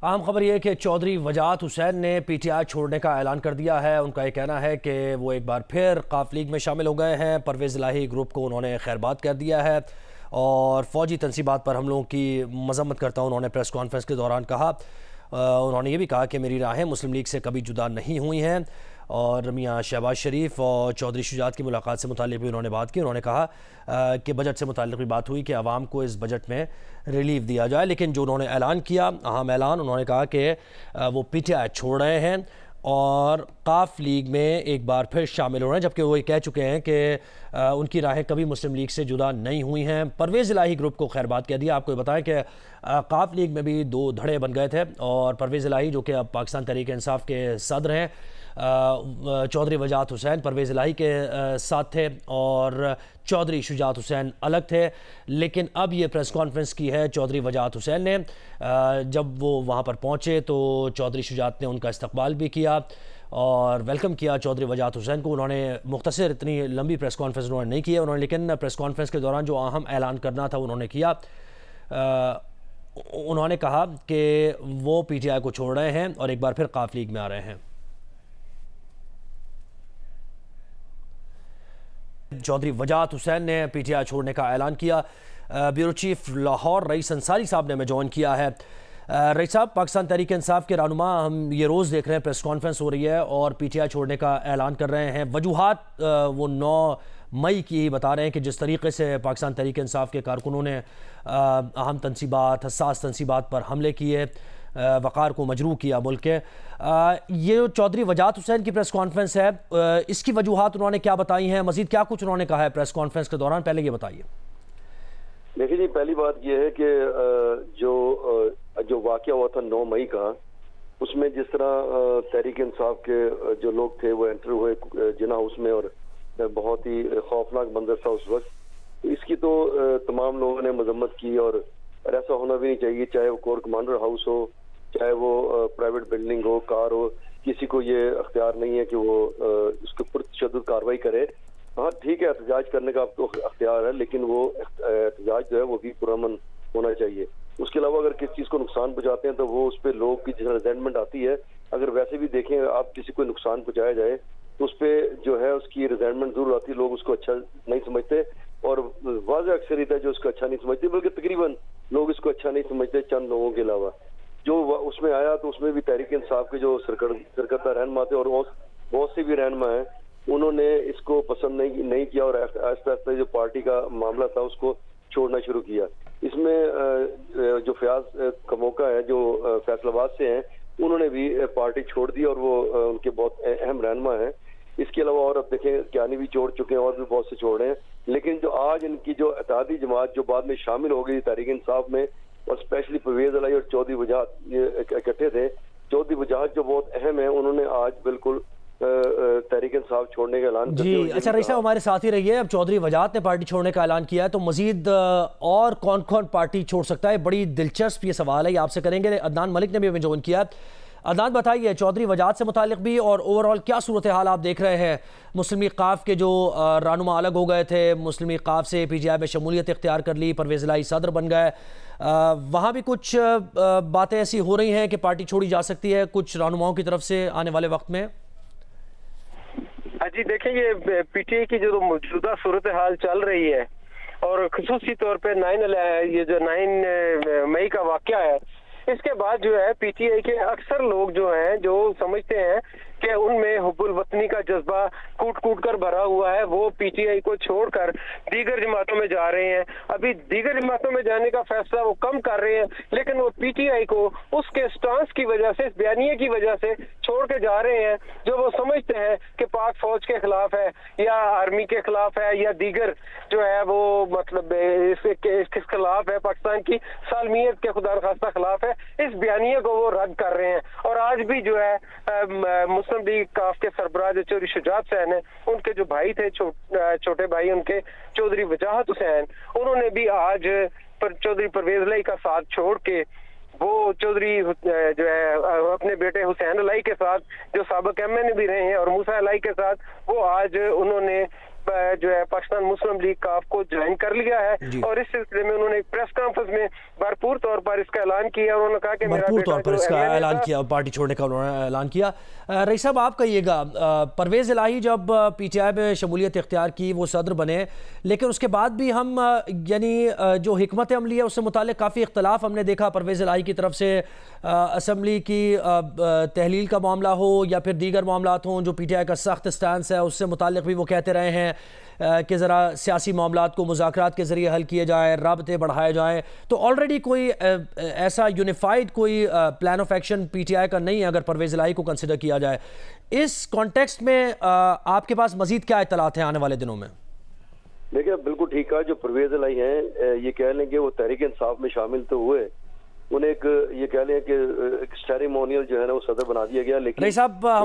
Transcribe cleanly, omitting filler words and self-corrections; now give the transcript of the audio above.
अहम खबर यह है कि चौधरी वजाहत हुसैन ने पीटीआई छोड़ने का ऐलान कर दिया है। उनका ये कहना है कि वो एक बार फिर काफ लीग में शामिल हो गए हैं। परवेज़ इलाही ग्रुप को उन्होंने खैरबाद कर दिया है और फ़ौजी तनसीबात पर हमलों की मजम्मत करता उन्होंने प्रेस कॉन्फ्रेंस के दौरान कहा। उन्होंने ये भी कहा कि मेरी राहें मुस्लिम लीग से कभी जुदा नहीं हुई हैं। और मियाँ शहबाज शरीफ और चौधरी शुजात की मुलाकात से मुताल्लिक़ भी उन्होंने बात की। उन्होंने कहा कि बजट से मुताल्लिक़ भी बात हुई कि आवाम को इस बजट में रिलीफ दिया जाए, लेकिन जो उन्होंने ऐलान किया, अहम ऐलान, उन्होंने कहा कि वो पीटीआई छोड़ रहे हैं और काफ लीग में एक बार फिर शामिल हो रहे हैं, जबकि वो ये कह चुके हैं कि उनकी राहें कभी मुस्लिम लीग से जुदा नहीं हुई हैं। परवेज़ इलाही ग्रुप को खैरबाद कह दिया। आपको बताएं कि काफ लीग में भी दो धड़े बन गए थे और परवेज़ इलाही जो कि अब पाकिस्तान तहरीक इंसाफ के सदर हैं, चौधरी वजाहत हुसैन परवेज़ इलाही के साथ थे और चौधरी शुजात हुसैन अलग थे। लेकिन अब ये प्रेस कॉन्फ्रेंस की है चौधरी वजाहत हुसैन ने। जब वो वहाँ पर पहुँचे तो चौधरी शुजात ने उनका इस्तकबाल भी किया और वेलकम किया चौधरी वजाहत हुसैन को। उन्होंने मुख्तसर, इतनी लंबी प्रेस कॉन्फ्रेंस उन्होंने नहीं की उन्होंने, लेकिन प्रेस कॉन्फ्रेंस के दौरान जो अहम ऐलान करना था उन्होंने किया। उन्होंने कहा कि वो पीटीआई को छोड़ रहे हैं और एक बार फिर काफ लीग में आ रहे हैं। चौधरी वजाहत हुसैन ने पीटीआई छोड़ने का ऐलान किया। ब्यूरो चीफ लाहौर रईस अंसारी साहब ने हमें ज्वाइन किया है। रईस साहब, पाकिस्तान तहरीक इंसाफ के रहनुमा, हम ये रोज़ देख रहे हैं प्रेस कॉन्फ्रेंस हो रही है और पीटीआई छोड़ने का ऐलान कर रहे हैं। वजूहात वो 9 मई की बता रहे हैं कि जिस तरीके से पाकिस्तान तहरीक इंसाफ के कारकुनों ने अहम तनसीबात, हसास तनसीबात पर हमले किए, वक़ार को मजरूह किया मुल्क के। ये चौधरी वजाहत हुसैन की प्रेस कॉन्फ्रेंस है, इसकी वजूहात उन्होंने क्या बताई हैं, मज़ीद क्या कुछ उन्होंने कहा है प्रेस कॉन्फ्रेंस के दौरान, पहले ये बताइए। देखिए जी, पहली बात यह है कि जो वाक़या हुआ था 9 मई का, उसमें जिस तरह तहरीक इंसाफ के जो लोग थे वो एंटर हुए जिना हाउस में और बहुत ही खौफनाक मंजर था उस वक्त। इसकी तो तमाम लोगों ने मजम्मत की और ऐसा होना भी नहीं चाहिए, चाहे वो कोर कमांडर हाउस हो, चाहे वो प्राइवेट बिल्डिंग हो, कार हो, किसी को ये अख्तियार नहीं है कि वो उसके ऊपर तशद्दुद कार्रवाई करे। हाँ ठीक है, एहतजाज करने का आपको अख्तियार है, लेकिन वो एहतजाज जो है वो भी पुरअमन होना चाहिए। उसके अलावा अगर किसी चीज़ को नुकसान पहुंचाते हैं तो वो उस पर लोगों की जो रिजेंटमेंट आती है, अगर वैसे भी देखें आप किसी को नुकसान पहुंचाया जाए तो उस पर जो है उसकी रिजेंटमेंट जरूर आती है, लोग उसको अच्छा नहीं समझते और वाज़ेह अक्सरियत है जो उसको अच्छा नहीं समझती, बल्कि तकरीबन लोग इसको अच्छा नहीं समझते चंद लोगों के अलावा। जो उसमें आया तो उसमें भी तहरीक इंसाफ के जो सरकर्ता रहनुमा थे और बहुत से भी रहनुमा हैं, उन्होंने इसको पसंद नहीं किया और आहिस्ता आहिस्ता जो पार्टी का मामला था उसको छोड़ना शुरू किया। इसमें जो फयाज कमोका है जो फैसलाबाद से हैं, उन्होंने भी पार्टी छोड़ दी और वो उनके बहुत अहम रहनुमा हैं। इसके अलावा और अब देखें क्यानी भी छोड़ चुके हैं और भी बहुत से छोड़ रहे हैं। लेकिन जो आज इनकी जो इत्तेहादी जमात जो बाद में शामिल हो गई तहरीक इंसाफ में, और स्पेशली परवेज़ इलाही और चौधरी वजाहत इकट्ठे थे। चौधरी वजाहत जो बहुत अहम है, उन्होंने आज बिल्कुल तहरीक इंसाफ छोड़ने का ऐलान जी। अच्छा रईस साहब, हमारे साथ ही रहिए। अब चौधरी वजाहत ने पार्टी छोड़ने का ऐलान किया है तो मजीद और कौन कौन पार्टी छोड़ सकता है? बड़ी दिलचस्प ये सवाल है, ये आपसे करेंगे। अदनान मलिक ने भी हमें ज्वाइन किया। अदनान, बताइए चौधरी वजाहत से मुतालिक भी और ओवरऑल क्या सूरत हाल आप देख रहे हैं? मुस्लिम लीग काफ के जो रहनुमा अलग हो गए थे, मुस्लिम लीग काफ से पीटीआई में शमूलियत इख्तियार कर ली, परवेज़ इलाही सदर बन गए, वहाँ भी कुछ बातें ऐसी हो रही हैं कि पार्टी छोड़ी जा सकती है कुछ रहनुमाओं की तरफ से आने वाले वक्त में? जी देखिए, ये पीटीआई की जो मौजूदा सूरत हाल चल रही है और खुसूसी तौर पे 9 मई का वाकया है, इसके बाद जो है पीटीआई के अक्सर लोग जो हैं जो समझते हैं कि उनमें हुब्बुल वतनी का जज्बा कूट कूट कर भरा हुआ है, वो पीटीआई को छोड़कर दीगर जमातों में जा रहे हैं। अभी दीगर जमातों में जाने का फैसला वो कम कर रहे हैं, लेकिन वो पीटीआई को उसके स्टांस की वजह से, इस बयानिए की वजह से छोड़ के जा रहे हैं, जो वो समझते हैं कि पाक फौज के खिलाफ है या आर्मी के खिलाफ है या दीगर जो है वो मतलब इसके खिलाफ है, पाकिस्तान की सालमियत के खुदा खास्ता खिलाफ है। इस बयानिए को वो रद्द कर रहे हैं। और आज भी जो है मुस्लिम लीग काफ के सरबराह जो चौधरी शुजात हुसैन है, उनके जो भाई थे, छोटे भाई उनके चौधरी वजाहत हुसैन, उन्होंने भी आज चौधरी परवेज़ इलाही का साथ छोड़ के वो चौधरी जो है अपने बेटे हुसैन इलाही के साथ, जो साबिक एमएनए भी रहे हैं, और मूसा इलाही के साथ वो आज उन्होंने जो है पाकिस्तान मुस्लिम लीग काफ को ज्वाइन कर लिया है और इस सिलसिले में उन्होंने एक प्रेस कॉन्फ्रेंस में भरपूर तौर पर इसका ऐलान किया। उन्होंने कहा कि भरपूर तौर पर इसका ऐलान किया और पार्टी छोड़ने का उन्होंने ऐलान किया। रईस साहब, आप कहिएगा, परवेज इलाही जब पीटीआई में शमूलियत इख्तियार की, वो सदर बने, लेकिन उसके बाद भी हम यानी जो हिकमत अमली है उससे मुताल्लिक काफ़ी इख्तलाफ हमने देखा परवेज इलाही की तरफ से। असम्बली की तहलील का मामला हो या फिर दीगर मामलात हों, जो पीटीआई का सख्त स्टैंस है उससे मुताल्लिक भी वो कहते रहे हैं कि ज़रा सियासी मामलात को मुज़ाकरात के ज़रिए हल किए जाए, राबते बढ़ाए जाएँ। तो ऑलरेडी कोई ऐसा यूनिफाइड कोई प्लान ऑफ एक्शन पीटीआई का नहीं है अगर परवेज इलाही को कंसिडर किया जाए। इस कॉन्टेक्स्ट में आपके पास मज़ीद क्या इत्तलात हैं आने वाले दिनों में? देखिए, बिल्कुल ठीक कहा। जो परवेज इलाही हैं, ये कह लें कि वो तहरीक इंसाफ में शामिल तो हुए, उन्हें एक ये कह लें कि एक सेरेमोनियल जो है ना वो सदर बना दिया गया, लेकिन